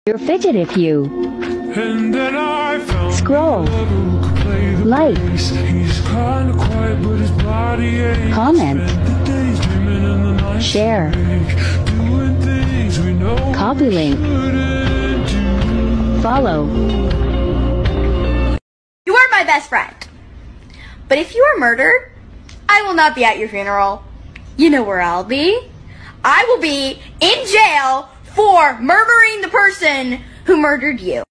You're fidget if you And then I found scroll, a lover who could play the like, bass. He's kinda quiet, but his body aches. comment, Spent the days dreaming in the night share, awake, doing things we know copy we link, shouldn't do. follow. You are my best friend. But if you are murdered, I will not be at your funeral. You know where I'll be. I will be in jail for murdering the person who murdered you.